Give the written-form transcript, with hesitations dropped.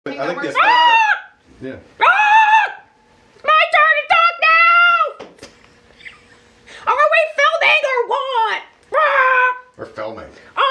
I think that's yeah. My turn to talk now! Are we filming or what? Or filming.